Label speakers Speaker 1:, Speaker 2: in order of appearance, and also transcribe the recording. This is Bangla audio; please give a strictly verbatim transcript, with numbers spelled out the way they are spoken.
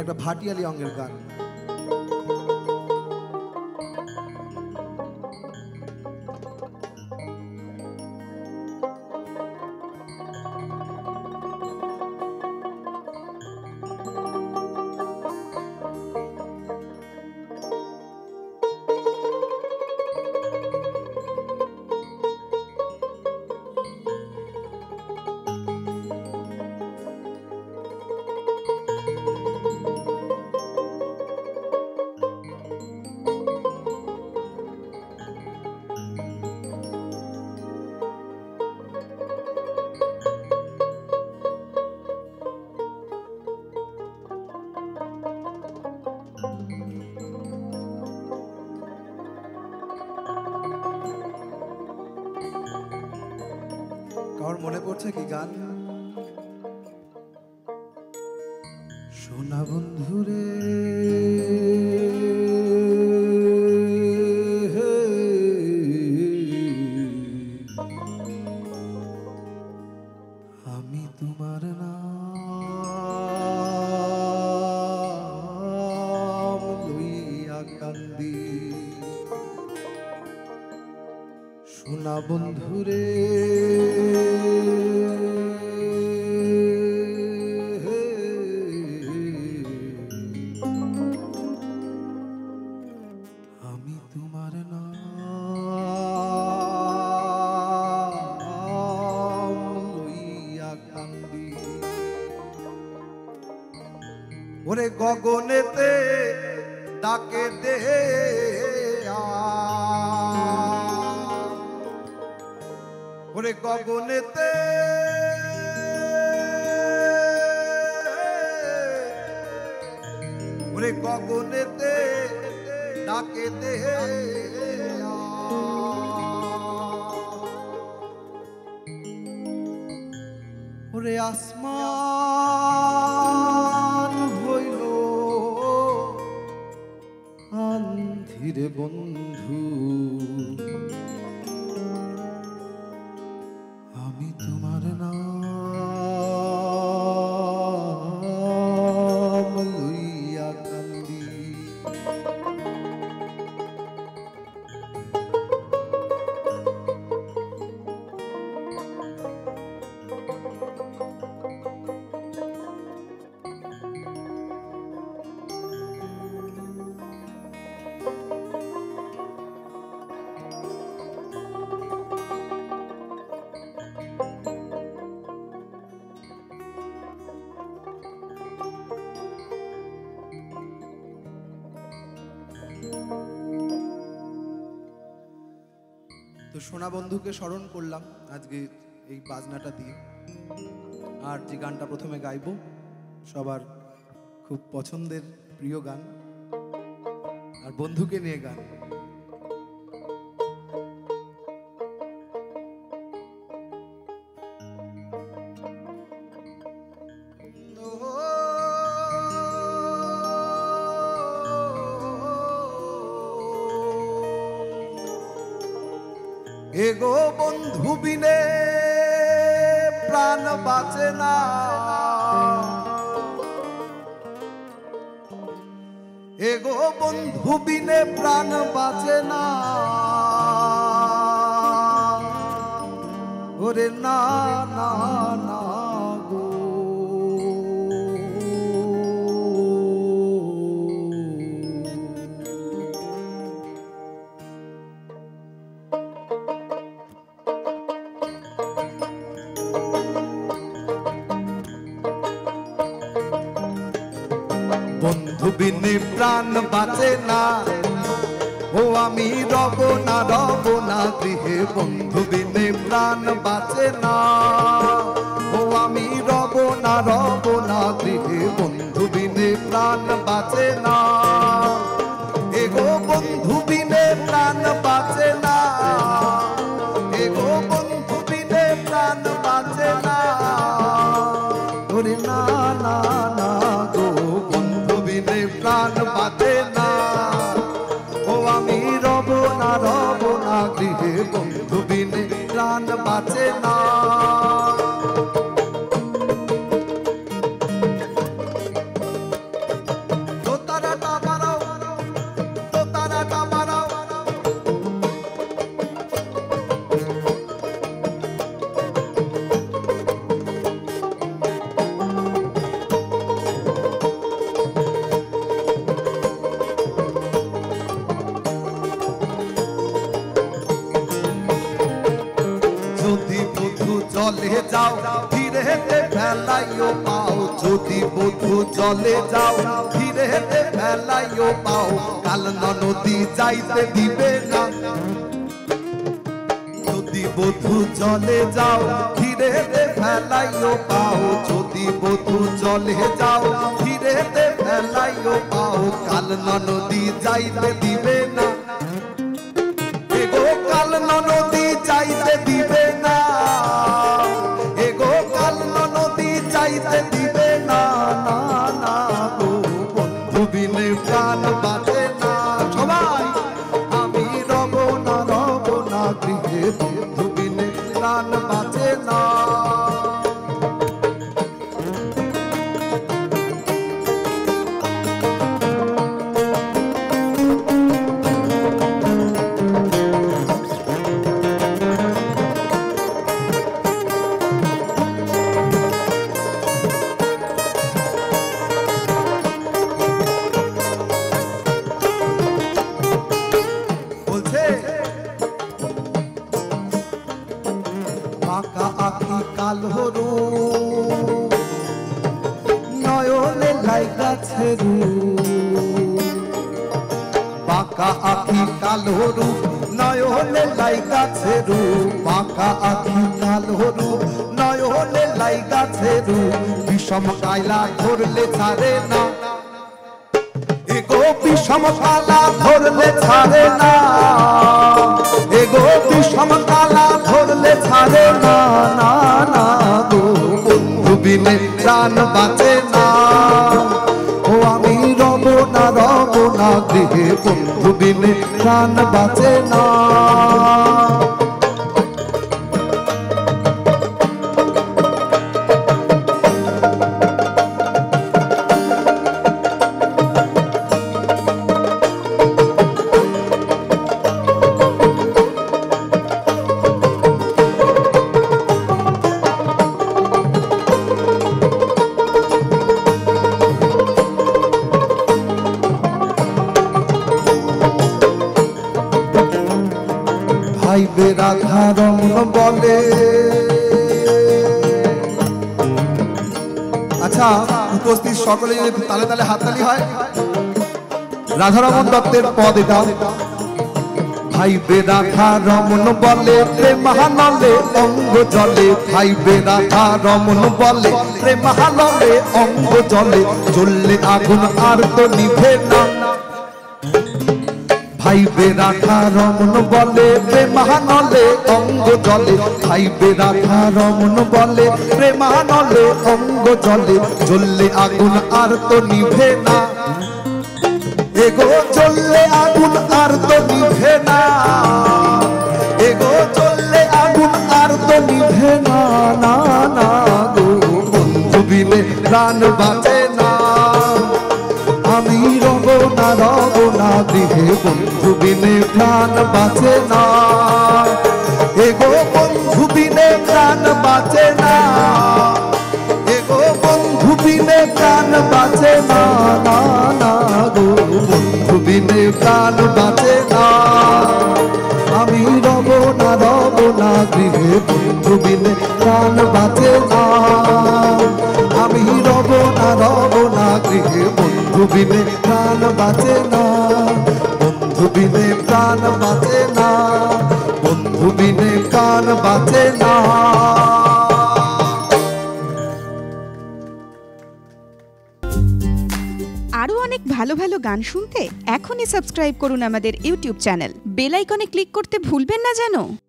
Speaker 1: একটা ভাটিয়ালি অঙ্গের গান। কার মনে পড়ছে কি গান? সোনা বন্ধুরে আমি তোমার নাম লইয়া কান্দি। সোনা বন্ধুরে আমি তোমার নাম লইয়া কান্দি। ওরে গগনেতে ডাকে দে ওরে গগনেতে ওরে গগনেতে ডাকে দে ওরে আসমান হইল আন্ধিরে বন্ধু। আমি তোমার নাম লইয়া কান্দি। তো সোনা বন্ধুকে স্মরণ করলাম আজকে এই বাজনাটা দিয়ে। আর যে গানটা প্রথমে গাইবো সবার খুব পছন্দের প্রিয় গান, আর বন্ধুকে নিয়ে গান। এগো বন্ধু বিনে প্রাণ বাঁচে না, এগো বন্ধু বিনে প্রাণ বাঁচে না। ওরে না না না গো বন্ধু বিনে প্রাণ বাঁচে না। ও আমি রব না রব না গৃহে, বন্ধু বিনে প্রাণ বাঁচে না। ও আমি রব না রব না গৃহে, বন্ধু বিনে প্রাণ বাঁচে না। এগো বন্ধু বিনে প্রাণ বাঁচে না, এগো বন্ধু বিনে প্রাণ বাঁচে না। ওরে না না না গো বন্ধু বিনে প্রাণ বাঁচে না। ও আমি রব না রব না গৃহে, বন্ধু বিনে প্রাণ বাঁচে না। যদি বধু জলে যাও ধীরে হেতে ফেলাইও পাও যদি বধু জলে যাও ধীরে হেতে ফেলাইও পাও কাল নদী যাইতে দিবে না যদি বধু জলে যাও ধীরে হেতে ফেলাইও পাও যদি বধু জলে যাও ধীরে হেতে ফেলাইও পাও কাল নদী যাইতে দিবে না এগো কাল নদী যাইতে দিবে না এগো কাল নদী যাইতে দিবে না না না গো বন্ধু বিনে প্রাণ বাঁচে না সবাই আমি রব না রব না গৃহে বন্ধু বিনে প্রাণ বাঁচে না বাঁকা আঁখি কালহরু নয়নে লাইগাছে রু বাঁকা আঁখি কালহরু নয়নে লাইগাছে রু বাঁকা আঁখি কালহরু নয়নে লাইগাছে রু বিষম কায়লা ধরলে ছাড়ে না এগো বিষম কালা ধরলে ছাড়ে না এগো বিষম কালা ধরলে ছাড়ে না না না গো বন্ধু বিনে প্রাণ বাঁচে না ও আমি রব না রব না গৃহে বন্ধু বিনে প্রাণ বাঁচে না ভাইবে রাধা রমন বলে আচ্ছা উপস্থিত সকলে যদি তালে তালে হাততালি হয় রাধারমন দত্তের পদ এটা ভাইবে রাধা রমন বলে প্রেমানলে অঙ্গ জলে ভাইবে রাধা রমন বলে প্রেমানলে অঙ্গ জলে জ্বললে আগুন আর তো নিভে না ভাইবে রাধা রমন বলে প্রেমানলে অঙ্গ জলে ভাইবে রাধা রমন বলে প্রেমানলে অঙ্গ জলে জ্বললে আগুন আর তো নিভে না এগো জ্বললে আগুন আর তো নিভে না এগো জ্বললে আগুন আর তো নিভে না না না গো বন্ধু বিনে প্রাণ বাঁচে না আমি রব না রব না গৃহে বন্ধু বিনে প্রাণ বাঁচে না এগো বন্ধু বিনে প্রাণ বাঁচে না এগো বন্ধু বিনে প্রাণ বাঁচে না না না গো বন্ধু বিনে প্রাণ বাঁচে না আমি রব না রব না গৃহে বন্ধু বিনে প্রাণ বাঁচে না আমি রব না রব না গৃহে বন্ধু বিনে প্রাণ বাঁচে না বন্ধু বিনে প্রাণ বাঁচে না বন্ধু বিনে প্রাণ বাঁচে না
Speaker 2: আরো অনেক ভালো ভালো গান শুনতে এখনই সাবস্ক্রাইব করুন আমাদের ইউটিউব চ্যানেল বেল আইকনে ক্লিক করতে ভুলবেন না যেন।